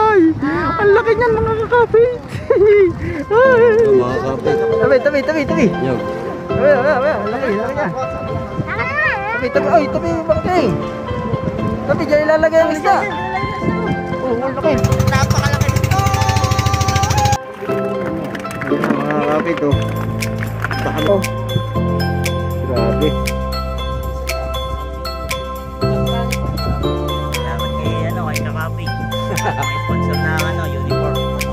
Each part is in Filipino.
Ay! Ang laki niyan mga kakapit! Ay! Mga kapit. Tabi! Yung. Ang laki niya! Tabi! Ay! Tabi! Bangking! Tabi! Diyan ilalagay ang isda! Oh, ang laki! Napakalaki nito! Ayan mga kakapit oh! Baka mo! Grabe! Salamat kay Kakapi. May sponsor na uniform.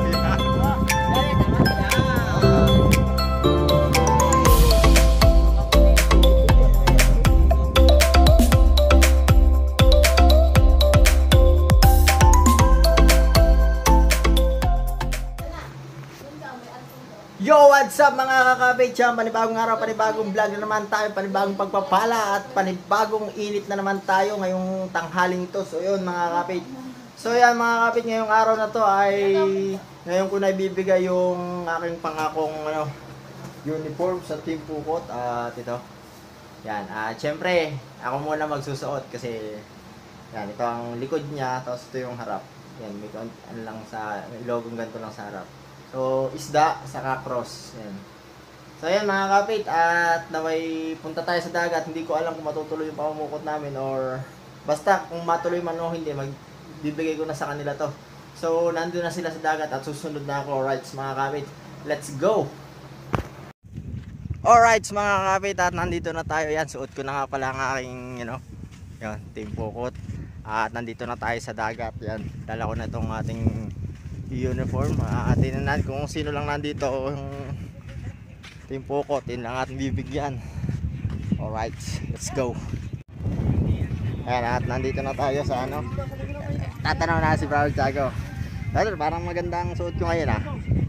Yo! What's up mga kakabit? Panibagong araw, panibagong vlog na naman tayo, panibagong pagpapala at panibagong init na naman tayo ngayong tanghaling ito. So yun mga kakabit. So yan mga kakabit, ngayong araw na to ay ngayon ko na ibibigay yung aking pangakong uniform sa Team Pukot. At ito. Yan. Siyempre, ako muna magsusuot kasi yan, ito ang likod niya, tapos ito yung harap. Yan, may lang sa logo ganito lang sa harap. So, isda, saka cross. Yan. So, yan mga kapit. At naway punta tayo sa dagat. Hindi ko alam kung matutuloy yung pamumukot namin or basta kung matuloy man o hindi, magbibigay ko na sa kanila to. So, nandun na sila sa dagat at susunod na ako. Alright, mga kapit. Let's go! Alright, mga kapit. At nandito na tayo. Yan, suot ko na nga pala ang aking, yun, Team Pukot. At nandito na tayo sa dagat. Yan, dala ko na itong ating uniform. Atin na natin kung sino lang nandito yung Team Pukot, yun lang ating bibigyan. Alright, let's go. Ayan, at nandito na tayo sa tatanaw na si Brother Tiago. Brother, parang magandang suot ko ngayon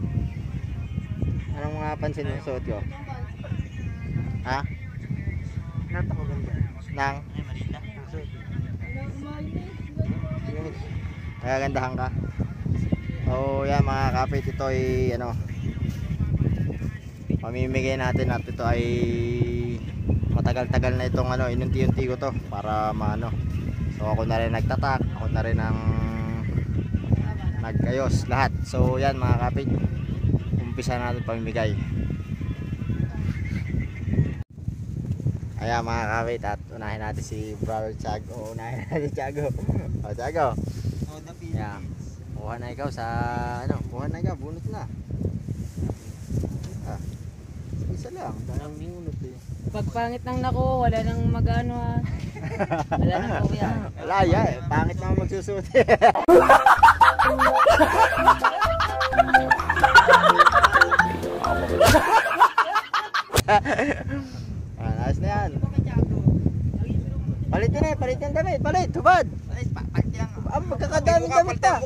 Anong mga pansin yung suot ko? Ha? Napakaganda. Nang? Nagagandahan ka? So yan mga kapit, ito ay pamimigay natin at ito ay matagal-tagal na itong inunti-unti ko to para maano. So ako na rin nagtatak, ako na rin ang nagkayos lahat. So yan mga kapit, umpisa natin pamimigay. Ayan mga kapit, at unahin natin si Brother Tiago. Unahin natin si Tiago. O Tiago. Ayan. Kuha na ikaw sa kuha na ikaw, bunot na. Isa lang, dahil bunot eh. Pagpangit ng nako, wala nang magano Wala nang kuya. Wala yan, pangit naman magsusuot. Ayos na yan. Palit yun palit yung damit, palit, hubad. Ang magkakadaming damit pa.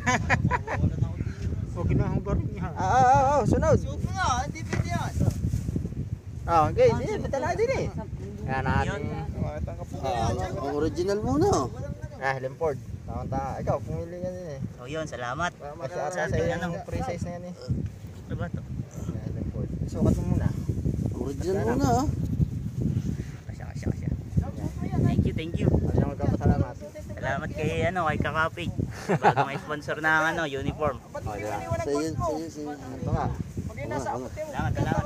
Huwag na ang barin niya. Sunod. Suot mo na, hindi pwede yan. Okay, bata na din eh. Kaya natin. Ang original muna. Limpord. Tama. Ikaw, pumili ka din eh. So yun, salamat. Sa yung free size na yan eh. Ano ba ito? Limpord. Sukat mo muna. Original muna Kasya. Thank you. Ano yung magkapasalamat? Salamat kay kay Kakapi. Bago may sponsor na uniform. Sa'yo. Ito nga. Salamat.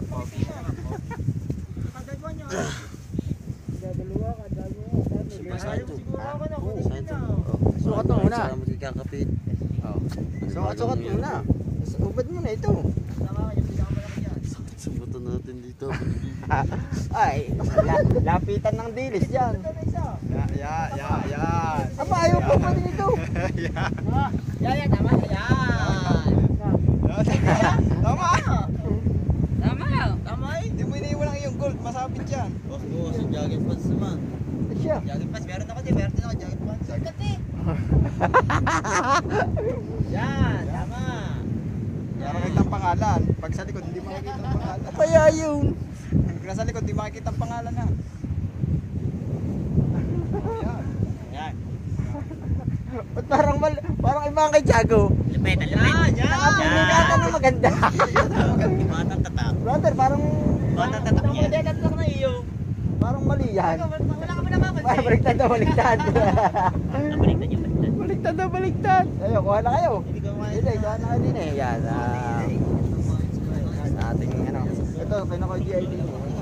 Sukat mo muna. Salamat kay Kakapit. Sukat mo muna. Ubad mo na ito. Subutan natin dito. Ay, lapitan ng dilis yan. Yan. Aba, ayaw po pa din ito. Yan, tama. Tama eh. Hindi mo iniwan lang yung gold. Masabit yan. Bakit mo kasi jacket pants naman? Siya. Jacket pass. Meron ako din ako jacket pass. Jacket eh. Yan. Tama. Yan makikita ang pangalan. Pag sa likod, hindi makikita ang pangalan. Kaya yun. Pag nasa likod, hindi makikita ang pangalan na. Yan. Ba't parang ibang kay Tiago? Lupit. Nakapili ka na maganda. Batang tatak. Brother, parang Batang tatak yan. Tatak na iyo. Parang mali yan. Wala ka ba naman? Baliktad. Nabaliktad yung baliktad. Baliktad Baligtad. Ayo, kuha na kayo. Hindi, kuha na kayo din eh. Yan. Sa ating ano. Ito, pinaka GID.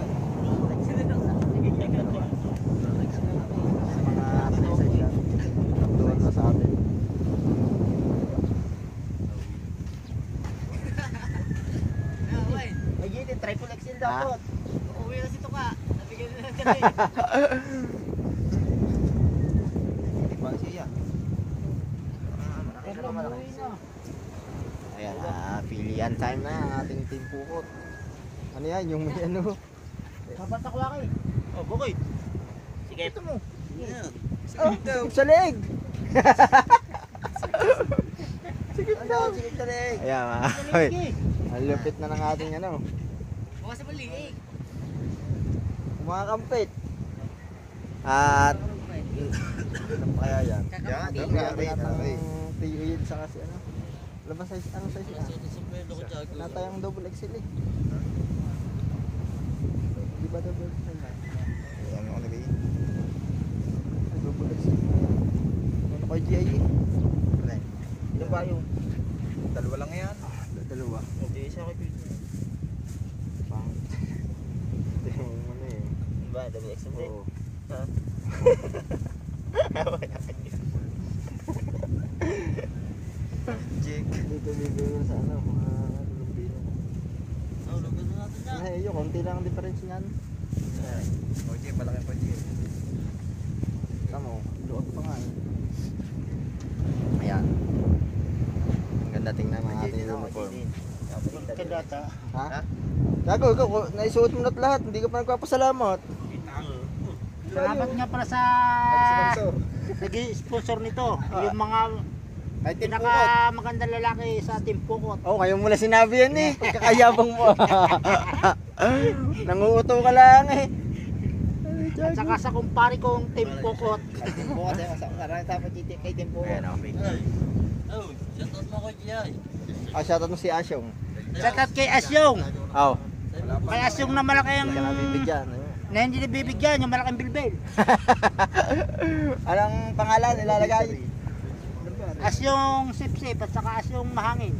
Doon na sa atin. May gilid, triple XL daw. Uuwi na si Tuka. Nabigyan na lang kami. Ibang siya. Ayan, pilihan time na ang ating team pukot. Ano yan, yung may ano? Dapat ako ako eh. Oh, bukid. Sige. Ito mo. Oh, sikip sa leg! Sikip daw! Sikip sa leg! Ayan, ang lupit na ng ating ano. Bukas sa balik. Kumakampit. At ano pa kaya yan? Yan, ng TUID sa kasi ano. Labas size, anong size na? Natayang double XL eh. Di ba double XL na? Ayan mo nilagay. Double XL. Ano kayo GIE? Ilan ba yung? Dalawa lang yan. Dalawa. Hindi, isa ko pito. Ito yung ano eh. Ba, double X din. Oo. Ha? Jake. Dito yung sa ano, mga Lubino. Oh, lugar na natin na. Ay, yun, konti lang ang difference niyan. O, Jake, malaki pa Jake. Tama, luwag pa nga eh. Ayan. Ang ganda tingnan ng ating uniform. Kadata. Ha? Gago, ikaw, naisuot mo na't lahat, hindi ka pa nagpapasalamat. Salamat nga pala sa nag-sponsor nito. Yung mga pinakamagandang lalaki sa Team Pukot. Oh, ngayon mo lang sinabi yan eh. Pagkakayabang mo. Nanguuto ka lang eh. At saka sa kumpare kong Team Pukot. Team Pukot eh, masarang tapos kay Team Pukot. Ayan, okay. Oh, shoutout mo ko dyan. Ah, shoutout mo si Asyong. Shoutout kay Asyong. Oh. Kay Asyong na malaki ang... Hindi ka nabibigyan. Na hindi nabibigyan, yung malaking bilbil. Anong pangalan ilalagay? Asyong sip-sip at saka asyong mahangin.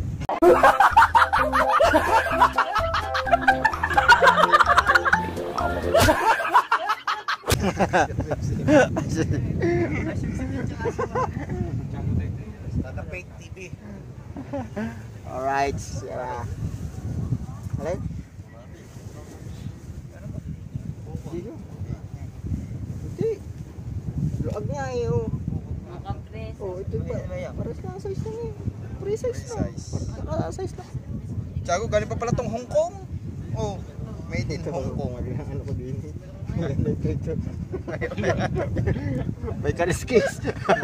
Tata Fake TV. Alright. Alin? Dito. Hindi. Luag nga eh. Oh. Oh, ito ba? Pares ka size lang eh. Pares size lang. Pares size lang. Tiago, galing pa pala tong Hong Kong. Oh, made in Hong Kong. Ano ko din eh. May kaliskis.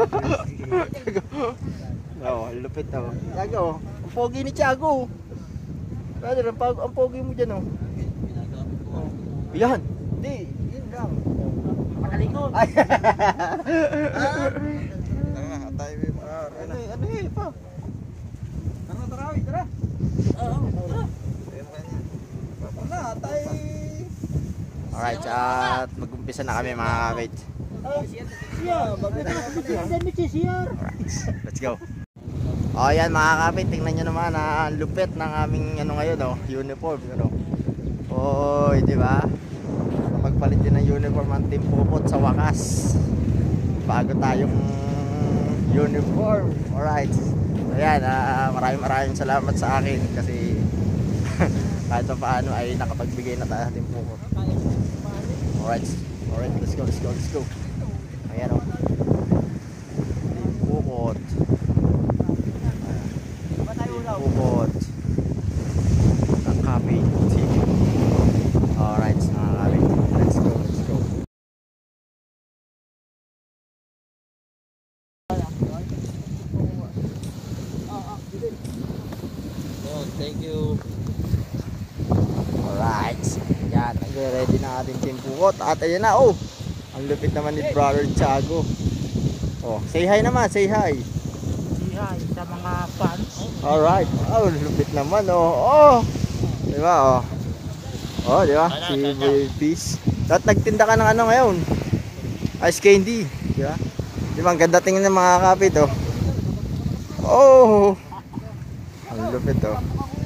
Oo, lupit ako. Tiago, ang pogi ni Tiago. Brother, ang pogi mo dyan oh. Yan. Hindi, yun lang. Makalikod. Ay. Tara, tayo yung mga Ano eh, pa? Tara. Wala, tayo. Alright, at mag-umpisa na kami mga kabit. Let's go. O yan mga kapit, tingnan nyo naman ang lupit ng aming ano ngayon uniform. Oy, di ba? Pagpalit din ng uniform ang Team Pukot sa wakas. Bago tayong uniform. Alright. Ayan, maraming salamat sa akin kasi kahit pa paano ay nakapagbigay na tayo sa Team Pukot. Alright, let's go. Ayan o. Team Pukot. Pukot. Ang kapit. Alright, mga kapit. Let's go. Oh, thank you. Alright. Yan, nag-ready na ating Team Pukot. At ayan na, oh. Ang lupit naman ni Brother Tiago. Oh, say hi naman, say hi. Hi sa mga fans. Alright. Oh, lupit naman, oh. Oh. Di ba, oh. Oh, di ba? Si Peace. At nagtinda ka ng ano ngayon? Ice candy. Di ba? Di ba, ang ganda tingin ng mga kapit, oh. Oh! Ang lupit oh.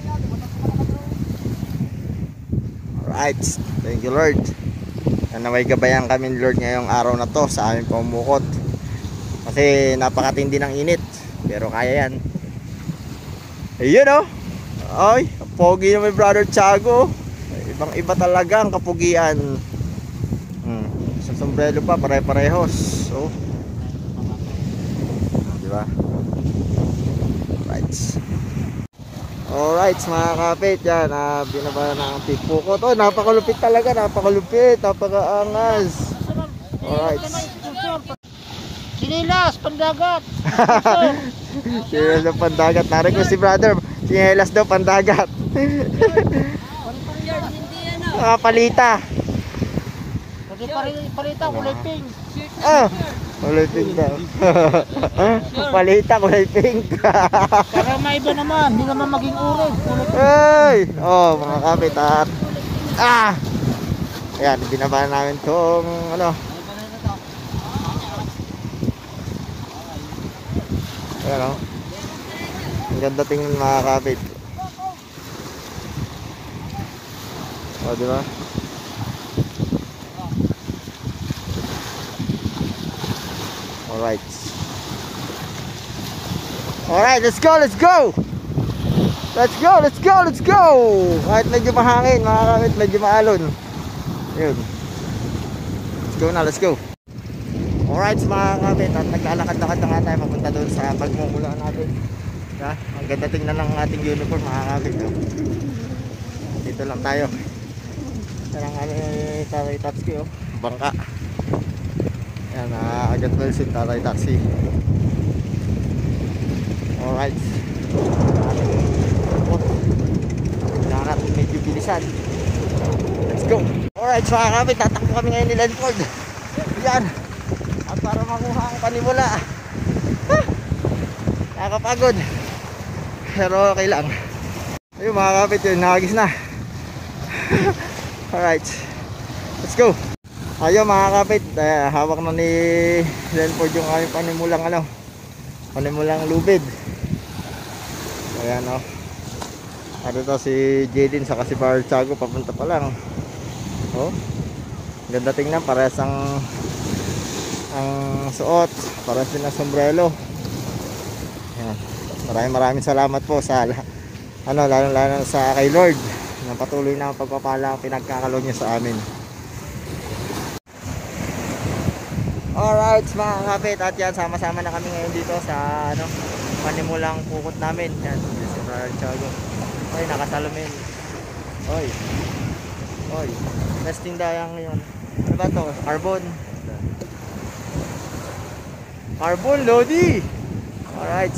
Alright. Thank you Lord. Naway gabayan kami Lord ngayong araw na to sa aming pamumukot. Kasi napakatindi ng init. Pero kaya yan. Ayun oh. Ay, pogi na may brother Tiago. Ibang iba talaga ang kapugian. Sa sombrero pa, pare-parehos. So, diba? Alright mga kapit. Yan, binaba na ang pipukot. Oh, napakalupit talaga. Napakalupit. Napakaangas. Alright. Sinilas, pandagat. Sinilas daw pandagat. Narinig ko si brother. Sinilas daw pandagat. Palita. Kasi palita, kulay pink. Kulay pink daw. Palita, kulay pink. Para maiba naman, hindi naman maging urig. Ay! Oh, mga kapit at ayan, binaba namin tong ano. Ayan o. Ang ganda tingnan mga kapit. O, diba? Alright. Alright, let's go, let's go! Let's go, let's go, let's go! Kahit medyo mahangin mga kapit, medyo maalon. Yun. Let's go na, let's go. Alright mga kapit, at naglalakad-lakad na nga tayo papunta doon sa pagmumulaan natin. Yeah, ang ganda tingnan ng ating uniform mga kapit. Dito lang tayo. Yan ang Tatay Taxi oh. Bangka. Yan, Agad Wilson, Tatay Taxi. Alright. Kailangan natin medyo bilisan. Let's go. Alright, so mga kapit, tatakbo kami ngayon ni Lenford. Yan. At para makuha ang panimula. Nakakapagod. Pero okay lang. Ayun mga kapit, yun, nakagis na. Alright. Let's go. Ayun mga kapit, hawak na ni Lenford yung aming panimulang ano. Panimulang lubid. Ayan o. Ano to si Jaden saka si Brother Tiago, papunta pa lang. Oh. Ganda tingnan, parehas ang suot, parehas din ang sombrero. Ayan. Maraming salamat po sa ano, lalo sa kay Lord na patuloy na pagpapala ang pinagkakaloon niya sa amin. Alright mga kapit, at yan, sama-sama na kami ngayon dito sa ano, panimulang pukot namin. Yan, si Brother Tiago. Oy, nakasalamin. Oy. Oy. Testing dayang yun. Ano ba to? Carbon. Carbon, Lodi! Alright.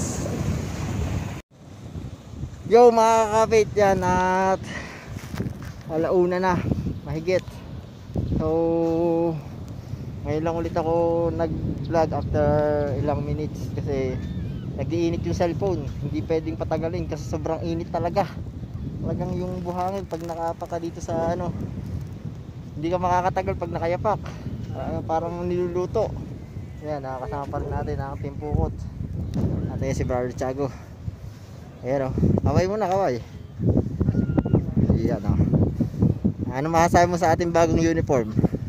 Yo mga kapit, yan, at alauna na. Mahigit. So ngayon lang ulit ako nag-vlog after ilang minutes kasi nag-iinit yung cellphone. Hindi pwedeng patagalin kasi sobrang init talaga. Talagang yung buhangin pag nakapak ka dito sa ano, hindi ka makakatagal pag nakayapak. Parang niluluto. Ayan, nakakasama pa rin natin ang Team Pukot. At ayan si Brother Tiago. Ayan o, kaway muna, kaway. Ayan o. Ano masasabi mo sa ating bagong uniform?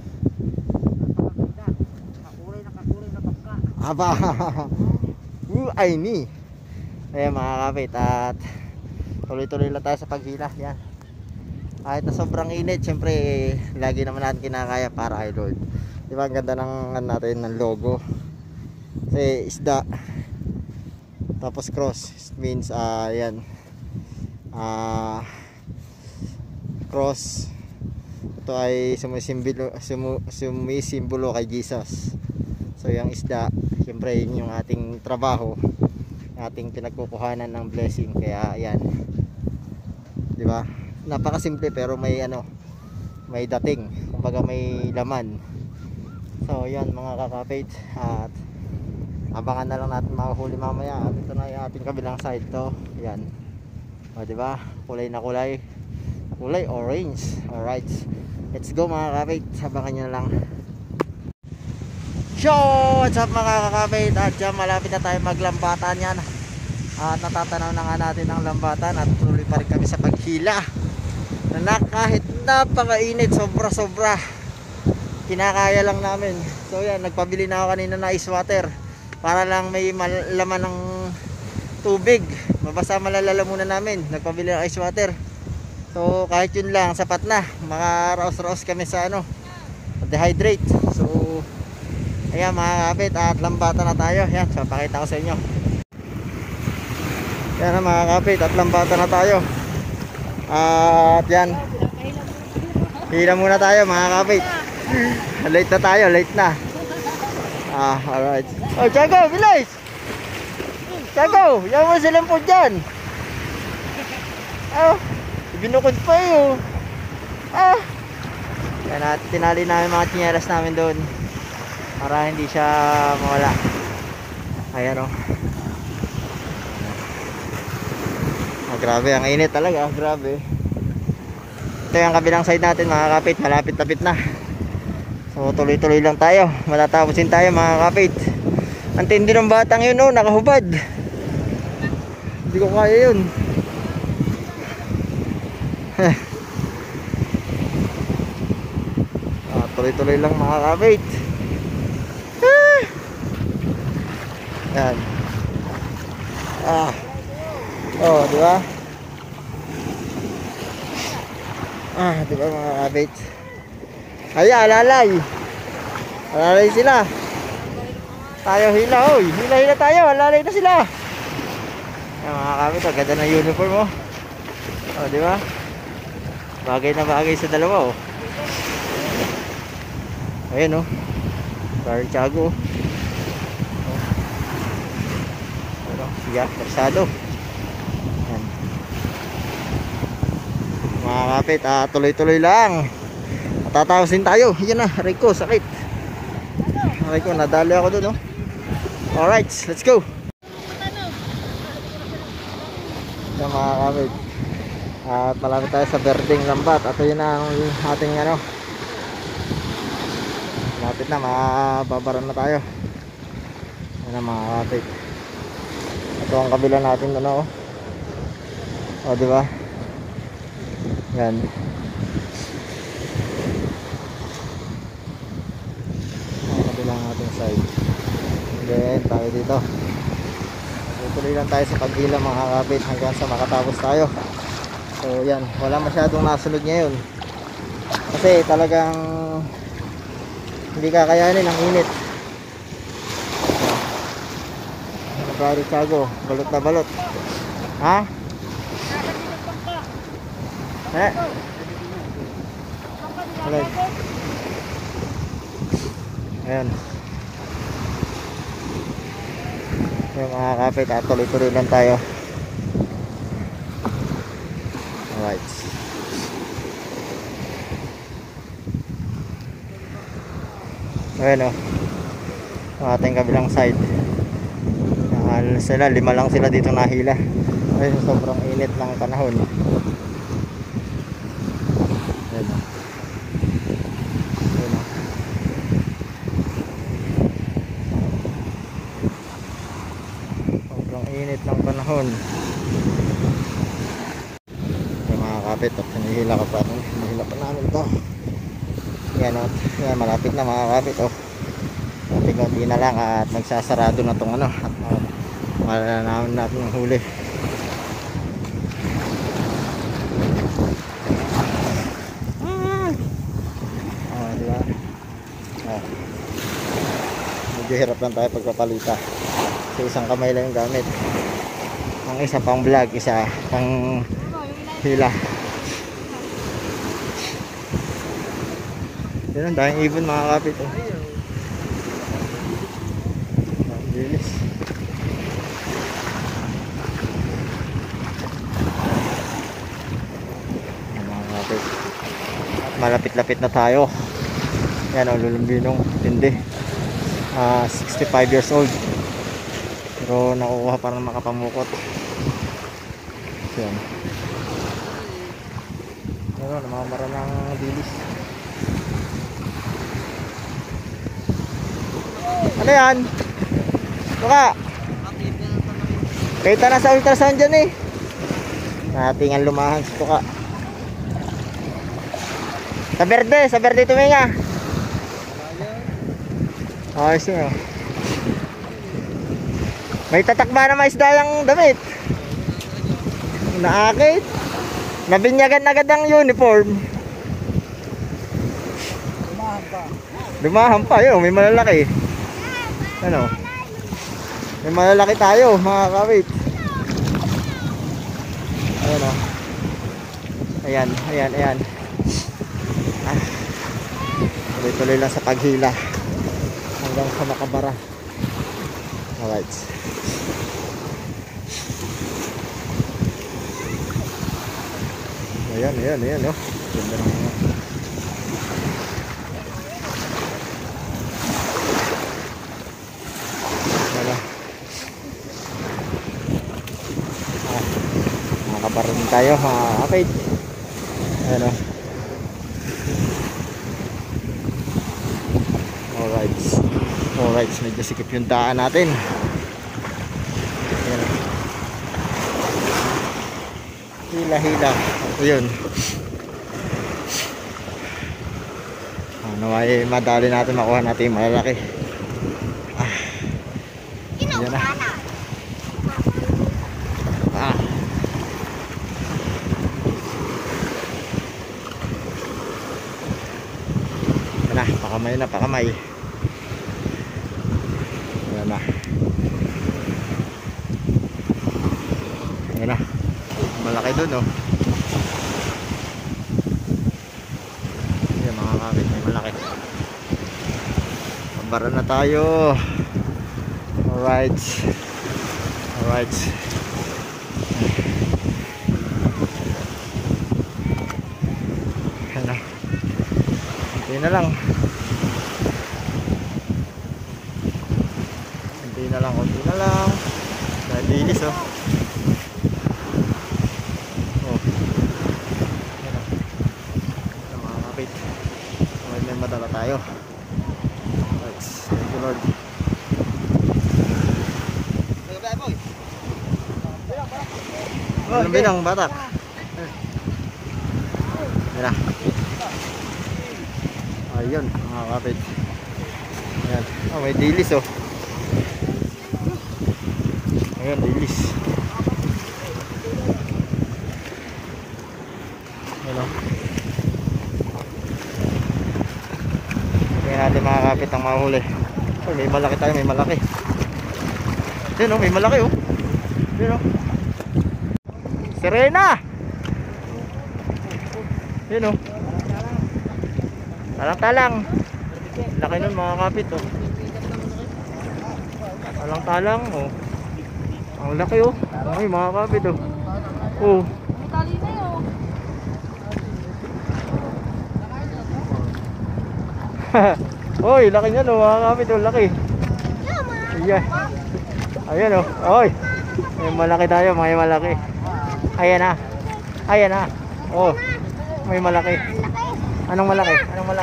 Aba. Ay ni. Ayan mga kapit, at tuloy-tuloy lang tayo sa paghila. Yan. Kahit na sobrang init, syempre lagi naman natin kinakaya para kay Lord. Diba ang ganda ng natin ng logo. Kasi isda. Tapos cross. It means yan. Cross. Ito ay sumisimbolo kay Jesus. So yung isda, siyempre yun yung ating trabaho, ating pinagkukuhanan ng blessing. Kaya ayan, di ba? Napakasimple pero may ano, may dating, kumbaga may laman. So yan mga kakapit, at abangan na lang natin makahuli mamaya. At ito na yung ating kabilang side to. Yan. O di ba? Kulay na kulay. Kulay orange. Alright. Let's go mga kakapit. Abangan nyo na lang. So, what's up mga kakapit? At dyan malapit na tayo maglambatan yan. At natatanaw na nga natin ang lambatan at tuloy pa rin kami sa paghila. Na kahit napakainit, sobra-sobra, kinakaya lang namin. So yan, nagpabili na ako kanina na ice water para lang may laman ng tubig. Mabasa malalala muna namin. Nagpabili ng ice water. So kahit yun lang, sapat na. Makaraos-raos kami sa dehydrate. So ayan mga kapit, at lambatan na tayo. Yan, so pakita ko sa inyo. Yan mga kapit, at lambatan na tayo. At yan, hila muna tayo mga kapit. Late na tayo, late na. Alright. Oh, Tiago, bilis! Tiago, yan mo silang po dyan. Binukod pa yun. Yan, at tinali namin mga tsinelas namin doon para hindi siya mawala. Ayan o. Grabe, ang init talaga, grabe. Ito yung kabilang side natin mga kapit, malapit-lapit na. So tuloy-tuloy lang tayo, matatapusin tayo mga kapit. Ang tindi ng batang yun, nakahubad. Hindi ko kaya yun. Tuloy-tuloy lang mga kapit. Yan. Oh, di ba? Di ba mga kapit? Ay, alalay. Alalay sila. Tayo hila, oy. Hila-hila tayo, alalay na sila. Yan mga kapit, ang ganda ng uniform, oh. Oh, di ba? Bagay na bagay sa dalawa, oh. Ayan, oh. Bar Tiago. Siya, tersado. Ayan. Mga kapit, tuloy-tuloy lang. Matatawasin tayo. Yan na, aray ko, sakit. Aray ko, nadali ako dun, oh. Alright, let's go. Yan mga kapit. At malapit tayo sa Berdeng Lambat. At yun na ang ating malapit na, mababaran na tayo. Yan na mga kapit. Ito ang kabila natin doon, oh. Oh, di ba? Yan. Ang kabilang ating side. Then tayo dito. Tuloy lang tayo sa paghila mga kapit hanggang sa makatapos tayo. So yan, wala masyadong nasunod ngayon. Kasi talagang hindi kakayanin ang init. Pare Tiago, balot na balot. Ha? Alay. Ayan. Yung mga kapit, tuloy-tuloy lang tayo. Alright. Ayan, oh. Ang ating kabilang side. Sila, 5 lang sila dito nahila. Ayun, sobrang init ng panahon. Ayan, oh. Ayan, oh. Sobrang init ng panahon. Yung mga kapit, hinihila ka pa. Hinihila pa namin ito. Yan, oh. Yan, malapit na mga kapit, oh. Konti-konti na lang at magsasarado na itong at malalaman natin yung huli. Diba? Medyo hirap lang tayo pagpapalita. So isang kamay lang yung gamit. Ang isa pang vlog, isa pang hila. Yan ang dahing ibon mga kapit, oh. Bilis. Mga kapit, malapit-lapit na tayo. Yan o, lulumbinong tindi. 65 years old, pero nakukuha para makapamukot. Yan. Pero namamara ng bilis. Ano yan? Baka Kita na sa ultrasound dyan eh. Natingan lumahan sa tuka. Sa berde tuminga. Ayos yun oh. May tatakba na maisda yung damit. Naakit. Nabinyagan agad ang uniform. Lumahan pa yun, may malalaki. Ano? May malalaki tayo mga kawit. Ayan o. Ayan. Ah. Tuloy-tuloy lang sa paghila. Hanggang sa makabara. Alright. Ayan o. Ganda ng mga. Makabara din tayo mga kapit. Ayan o. Alright, medyo sikip yung daan natin. Ayan o. Hila. Ayun. Ano ay madali natin makuha natin yung malalaki. Ayan na. Pakamay. Ayan na. Malaki dun oh. Ayan mga kapit, may malaki. Pabara na tayo. Alright. Ayan na. Kunti na lang. Dilis oh. Ayan oh. Ito mga kapit. May madala tayo. Thank you Lord. Bilang batak. Ayan na. Ayun mga kapit. Ayan. Oh, may dilis oh. Ayan, dilis. Ayan o. Kaya natin makakapit ang mahuli. Oh, may malaki tayo, may malaki. Ayan o, may malaki o. Ayan o. Serena! Ayan o. Talang-talang. Laki nun mga kapit o. Talang-talang o. Ang laki oh. Ay mga kapit oh. Oh. Tali na yun. Oy, laki niyan oh mga kapit oh, laki. Ayan. Ayan oh. Oy. May malaki tayo, may malaki. Ayan na. Oh. May malaki. Anong malaki?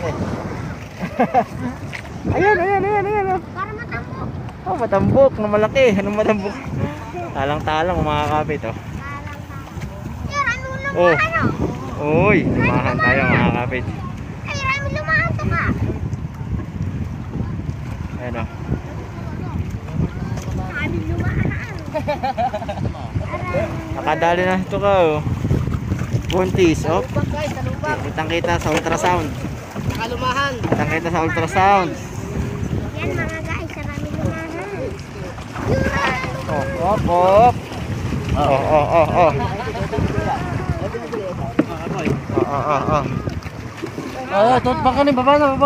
Ayan oh. Oh, matambok na malaki. Anong matambok? Talang-talang mga kapit oh. Oh. Uy, lumahan tayo mga kapit. Ay, rami lumahan to ka. Ayan oh. Rami lumahan. Nakadali na ito ka oh. Buntis oh. Kitang-kita sa ultrasound. Nakalumahan. Kitang-kita sa ultrasound. Yan mga guys, rami lumahan. Oh. Tot baka ni baba na.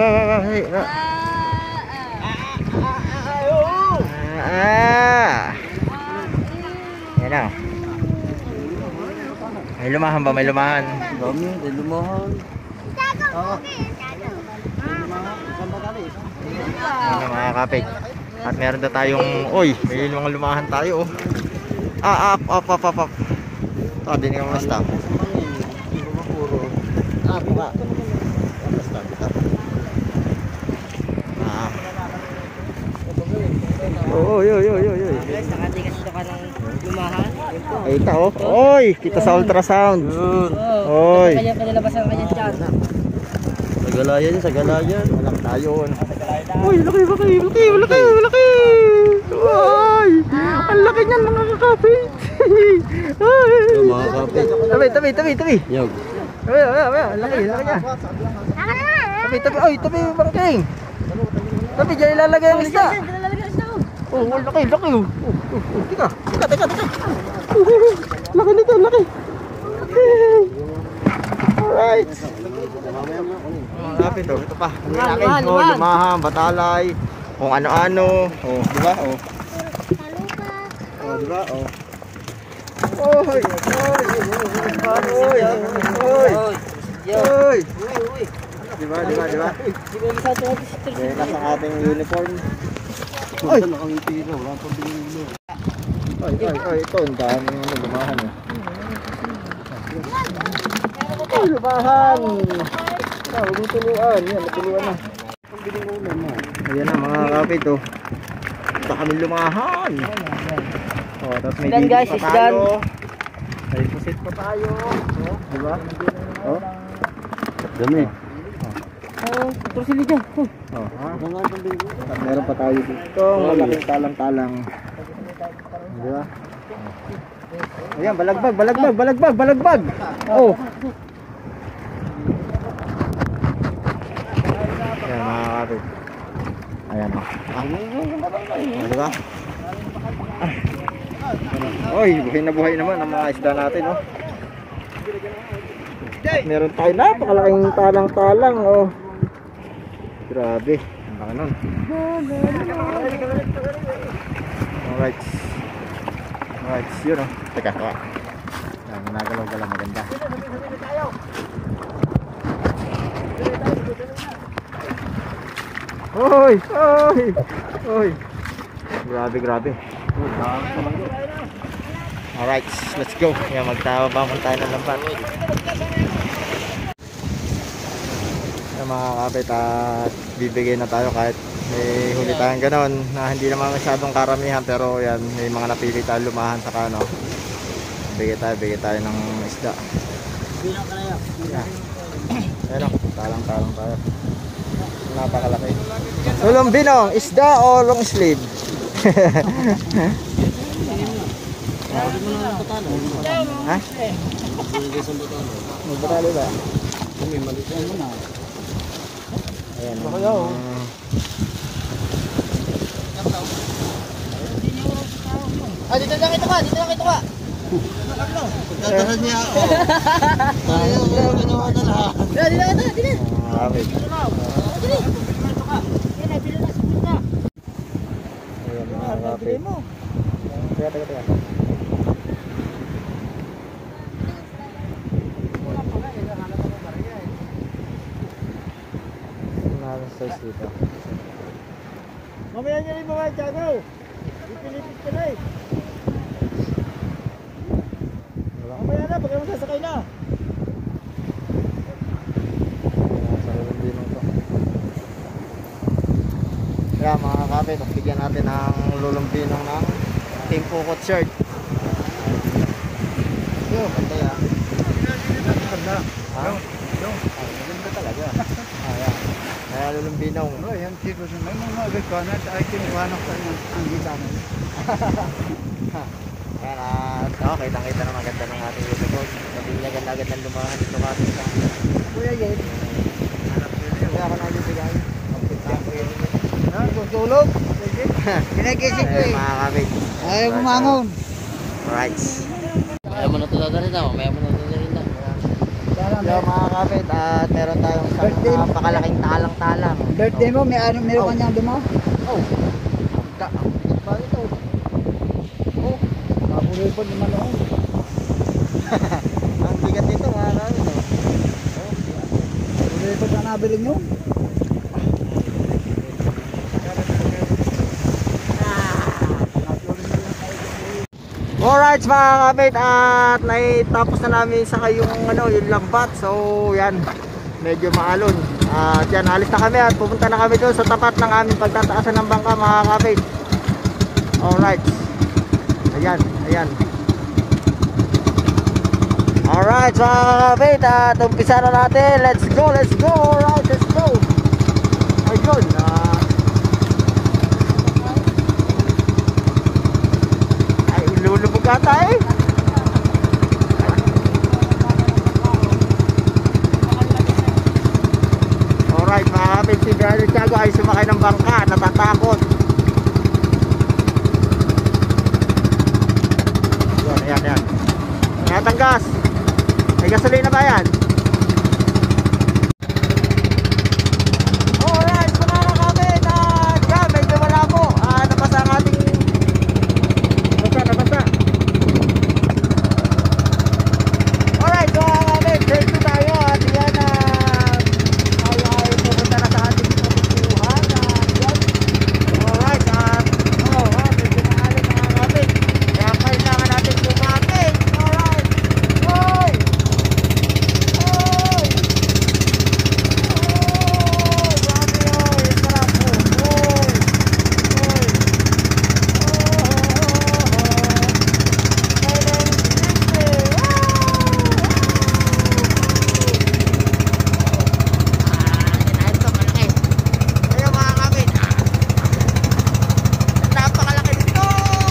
Yan na. May lumahan ba? May lumahan. Dami, lumahan. Ano mga kapit. At meron na tayong, oy, may mga lumahan tayo oh. Up. Ito, din yung stop. Basta. Oy, oy, oy, oy, oy. Guys, nakatikas ito ka ng lumahan. Yun po. Ay, ito, oh. Oy, kita sa ultrasound. Oo. Oy. Kanya pinalabas ang kanyang tiyan. Sa galayan, sa galayan. Walang tayo. Uy, laki, laki, laki, laki, laki. Uy, ang laki niyan mga kakapit. Ay. Yung mga kapit. Tabi, tabi, tabi, tabi. Yog. Tabi, tabi, tabi, laki, laki niya. Tabi, tabi, oy, tabi, bangking. Tabi, dyan ilalagay ang isda. Oh, laki, laki. Tika, tika, tika, tika. Laki nito, laki. Alright. Mga kapit, oh, ito pa. Ang laki, oh, lumahan, batalay, kung ano-ano. Oh, di ba? Oh. Oh, di ba? Oh. Oy, oy, oy, oy, oy. Di ba, di ba, di ba? Yan nasa ating uniform. Oy, Wala pang binilo. oy, oy, oy, ito, ang daming ano, lumahan eh. Oy, lumahan! Ah, huwag mong tuluan. Yan, natuluan na. Ayan na mga kapit, oh. Ito kami lumahan. Oh, tapos may Isdan, bibig guys, pa isdan. tayo. May pusit pa tayo. Oh, di ba? Oh, Dami. Oo, trusili dyan. oh, ha? At meron pa tayo dito. Malaking talang-talang. Di ba? Ayan, balagbag, balagbag, balagbag, balagbag. Oh. Ayan mga kapit. Ayan o. Ah, di ba? Oy, buhay na buhay naman ang mga isda natin, oh. At meron tayo napakalaking talang-talang, oh. Grabe, ang laki nun. Alright. Alright, yun, oh. Teka, teka. Ayan, nagalaw-galaw, maganda. Oy! Oy! Oy! Grabe, grabe. Alright, let's go. Yan, magtabang tayo ng lambat. Yan mga kapit, at bibigay na tayo kahit may huli tayong ganon na hindi naman masyadong karamihan, pero yan, may mga napili tayo lumahan sa kano. Bigay tayo ng isda. Yan. Ayan o, talang-talang tayo. Napakalaki. Ulong binong, isda o long sleeve? Ha? May batalo ba? Ayan. Ah, dito lang ito ka, dito lang ito ka. Tataran niya ako. Ayaw, ginawa na lahat. Dito lang ito, dito. Marami. Teka, teka, teka. Ano size dito? Mamaya niya rin mga Tiago. Ipilipit ka na eh. Mamaya na, pag sasakay na. Nasa ulang dinong to. Kaya mga kapit, bigyan natin ng lulumbinong ng Team Pukot shirt. Yo, ganda yan. Ganda. Ha? Ganda talaga. Ayan. Kaya lulumbinong. Oh, yan siko sa may mga agad ay kinuha ko ang gitana. Ayan, at kitang-kita na maganda ng ating YouTube. Sabi niya ganda-agad ng lumahan dito kasi sa Kuya Yen. Kaya ako nagbibigay. Tutulog. Kinagising ko eh. Mga kapit. Ayaw bumangon. Alright. Mamaya mo na ito dadalhin na. Mamaya mo na ito dadalhin na. Hello mga kapit, at meron tayong isang napakalaking talang-talang. Birthday mo, meron ka niyang dumo? Oh. Ang bigat pa ito. Oh. Mabuloy po naman ako. Ang bigat nito mga kapit. Mabuloy po na nabili niyo. Alright mga kapit, at naitapos na namin sa yung yung lambat. So yan, medyo maalon. At yan, alis na kami at pupunta na kami doon sa tapat ng aming pagtataasan ng bangka mga kapit. Alright. Ayan, ayan. Alright, mga kapit, at umpisa na natin. Let's go, let's go. Alright, let's go. Ayun, ay, lulubog ata eh. Alright, mga kapit, si Brother Tiago ay sumakay ng bangka, natatakot. Ayan, ayan. Ingatan gas. May gasolina ba yan? Alright, mga kakabit. Diyan, medyo malabo. Nabasa ang ating... Nabasa. Alright, mga kakabit. Thank you tayo. At yan, tayo ay pupunta na sa ating patutuhan. Yan. Alright, medyo maalit mga kakabit. Kaya kailangan natin bumabit. Alright. Hoy! Hoy! Grabe hoy! Sarap po! Hoy! Hoy! My name is Disney! Kinahin ko malaki. Ayun mga kapit. Napakalaki dito!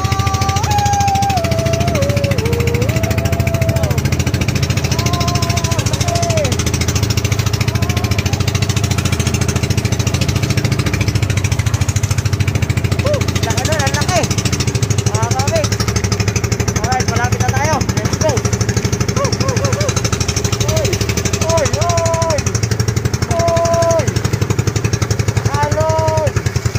Laki nun, ang laki. Mga kapit. Alright, malapit na tayo. Let's go. Oy! Oy! Oy! Oy! Alon!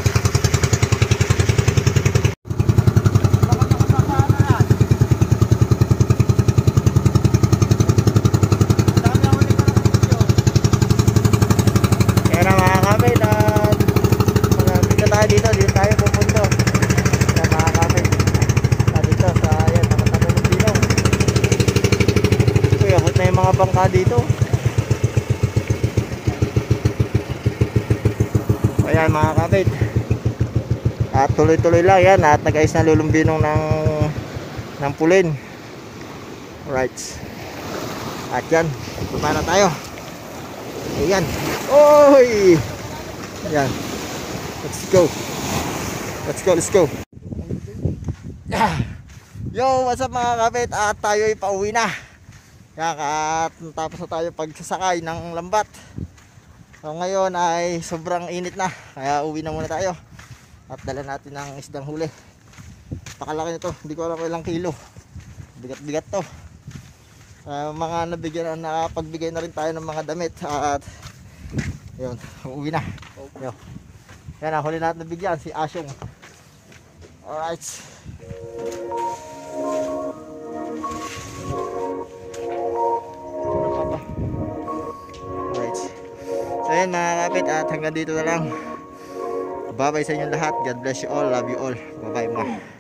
Kaya na mga kapit, at malapit na tayo dito. Dito tayo pupunto. Kaya mga kapit, dito sa ayan, nakatabi ng bilong. Uy, abot na yung mga bangka dito. Ayan mga kapit, at tuloy-tuloy lang yan. At nag-ayos na lulumbinong ng pulin. Alright. At yan, baba na tayo. Ayan. Oy! Ayan. Let's go. Let's go, let's go. Yo, what's up mga kapit? At tayo ay pauwi na. At tapos na tayo pagsasakay ng lambat. So ngayon ay sobrang init na. Kaya uwi na muna tayo. At dala natin ng isdang huli. Pakalaki nito. Hindi ko alam kung ilang kilo. Bigat-bigat to. Mga nabigyan, nakapagbigay na rin tayo ng mga damit. At yun, uwi na. Yo. Yan, huli natin nabigyan si Asyong. Alright. Alright. So yan mga kapit, at hanggang dito na lang. Bye bye sa inyong lahat. God bless you all. Love you all. Bye bye mga.